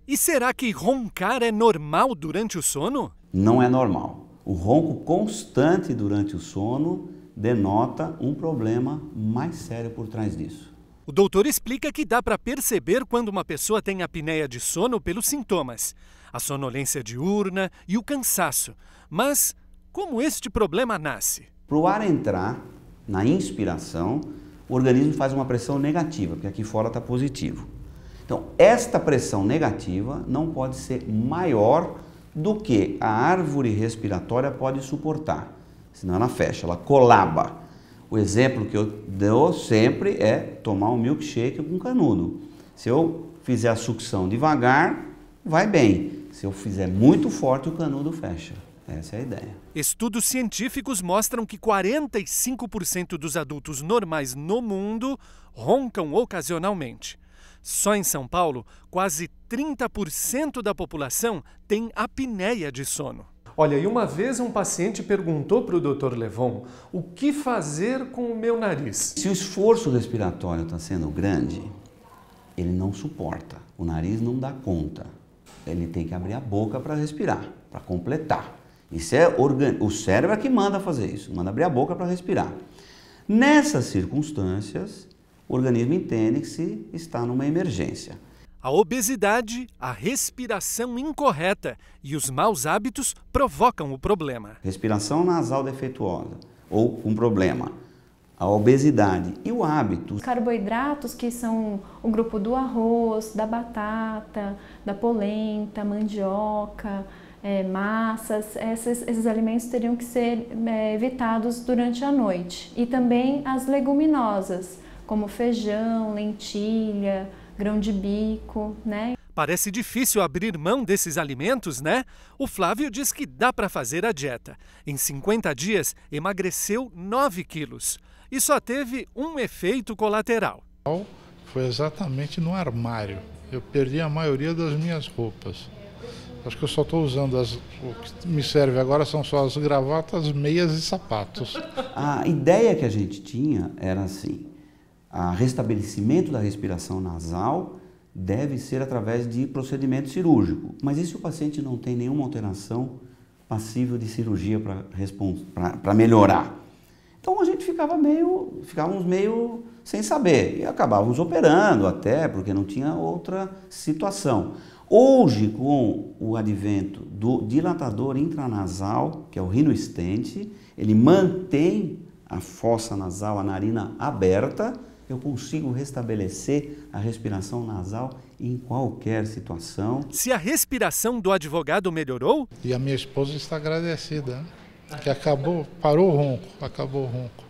E será que roncar é normal durante o sono? Não é normal. O ronco constante durante o sono denota um problema mais sério por trás disso. O doutor explica que dá para perceber quando uma pessoa tem apneia de sono pelos sintomas, a sonolência diurna e o cansaço. Mas como este problema nasce? Para o ar entrar na inspiração, o organismo faz uma pressão negativa, porque aqui fora está positivo. Então, esta pressão negativa não pode ser maior do que a árvore respiratória pode suportar, senão ela fecha, ela colaba. O exemplo que eu dou sempre é tomar um milkshake com canudo. Se eu fizer a sucção devagar, vai bem. Se eu fizer muito forte, o canudo fecha. Essa é a ideia. Estudos científicos mostram que 45% dos adultos normais no mundo roncam ocasionalmente. Só em São Paulo, quase 30% da população tem apneia de sono. Olha, e uma vez um paciente perguntou para o Dr. Levon o que fazer com o meu nariz. Se o esforço respiratório está sendo grande, ele não suporta. O nariz não dá conta. Ele tem que abrir a boca para respirar, para completar. Isso é o cérebro é que manda fazer isso, manda abrir a boca para respirar. Nessas circunstâncias, o organismo entende que se está numa emergência. A obesidade, a respiração incorreta e os maus hábitos provocam o problema. Respiração nasal defeituosa ou um problema. A obesidade e o hábito. Os carboidratos, que são o grupo do arroz, da batata, da polenta, mandioca, massas, esses alimentos teriam que ser evitados durante a noite. E também as leguminosas, como feijão, lentilha, grão de bico, né? Parece difícil abrir mão desses alimentos, né? O Flávio diz que dá para fazer a dieta. Em 50 dias, emagreceu 9 quilos. E só teve um efeito colateral. Foi exatamente no armário. Eu perdi a maioria das minhas roupas. Acho que eu só estou usando o que me serve agora são só as gravatas, meias e sapatos. A ideia que a gente tinha era assim: o restabelecimento da respiração nasal deve ser através de procedimento cirúrgico. Mas e se o paciente não tem nenhuma alteração passível de cirurgia para melhorar? Então a gente ficávamos meio sem saber e acabávamos operando até, porque não tinha outra situação. Hoje, com o advento do dilatador intranasal, que é o Rhinostent, ele mantém a fossa nasal, a narina aberta, eu consigo restabelecer a respiração nasal em qualquer situação. Se a respiração do advogado melhorou? E a minha esposa está agradecida, que acabou o ronco.